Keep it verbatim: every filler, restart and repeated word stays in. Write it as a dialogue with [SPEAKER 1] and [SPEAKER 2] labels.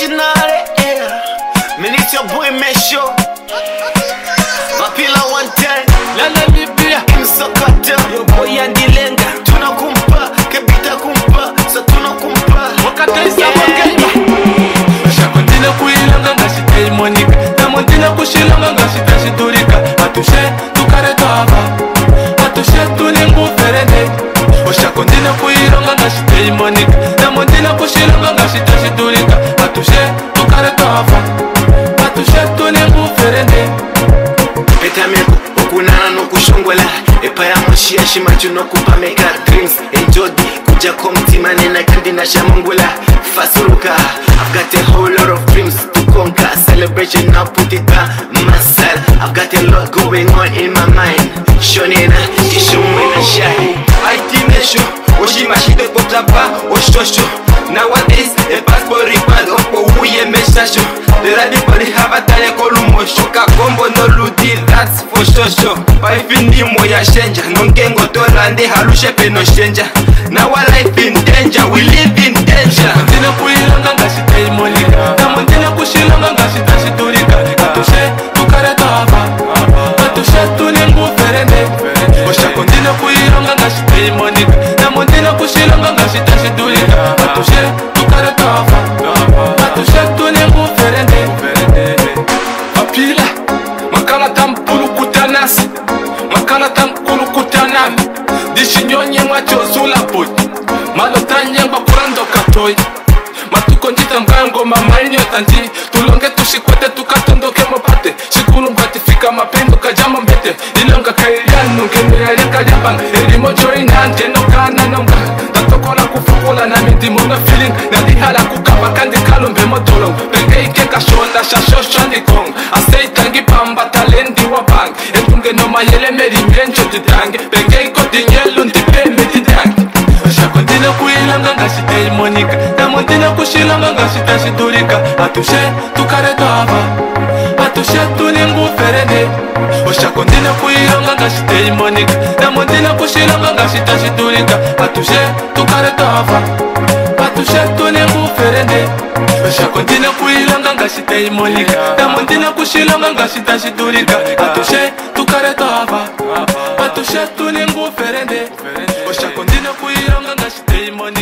[SPEAKER 1] original, yeah. Me need your boy Mesho. Mapila one time. Lala Libya. Imsokata. Yo boy Andilenga. Tunakumpa, kebita kumpa, sa tunakumpa. Wakata isa wakaiba.
[SPEAKER 2] Shakontina kuilanga ngashitei monika. Namontina kushilanga ngashita shiturika. Atushe tukare tava. Atushe tuningu ferende. Shakontina kuilanga ngashitei monika. Namontina kushilanga ngashita shiturika. Atushe tukare tava. Atushe tuningu ferende.
[SPEAKER 1] Petameko, okunana no kushongwela. Epa ya moshia shimachu no kupameka dreams. Enjodi, kuja komtima nena kandi na shamangwela. Fasuruka, I've got a whole lot of dreams to conquer. Celebration now put it on myself. I've got a lot going on in my mind. Shonena, Shishumwena Shahi.
[SPEAKER 3] I team Mesho, Oshimashide Potapa, Oshosho. Nowadays, a passport required of Uye Meshasho. The Radipoli have a tale columo, Shoka Combo no Ludi, that's for sure. Pipini Moya Shenja, Nonkengo Tolande, Halushe Peno Shenja. Now our life in danger, we live in danger.
[SPEAKER 2] Tina kuilanga ngashitei monika. Namontina kushilanga ngashita shiturika. Atushe tukare tava. Atushe tuningu ferende. Oshakontina kuilanga ngashitei monika. Namontina kushilanga ngashita shiturika. Atushe tukare tava. Atushe tuningu ferende. Apila makala tampulu kutanasi. Makala tampulu kutanami. Dishinyonye mwachozula poti. Malotanye mbakurando katoi. Matuko njita mkango mamainyo tanti. Tulonge tushikwete tukatondoke mopate. Shikulu mkatifika mapendo kajama mbete. Ilonga kairianu ngene ya yaka jabang. Elimo join hand jeno kana nonga. Tatokola kufukula na mindimonga feeling. Nadihala kukapa kandi kalumbe motolong. Penge ikeka shonda shashosho nikong. Asei tangi pamba talendi wabang. Entunge no mayele meri mencho titange. Penge iko dinyelu ntipe meditange. Shakontina kuilanga ngashitei monika. Namontina kushilanga ngashita shiturika. Atushe tukare tava. Atushe tuningu ferende. Shakontina kuilanga ngashitei monika. Namontina kushilanga ngashita shiturika. Atushe tukare tava. Atushe tuningu ferende. Shakontina kuilanga ngashitei monika. Namontina kushilanga ngashita shiturika. Atushe tukare tava. Atushe tuningu ferende. Shakontina kuilanga ngashitei monika.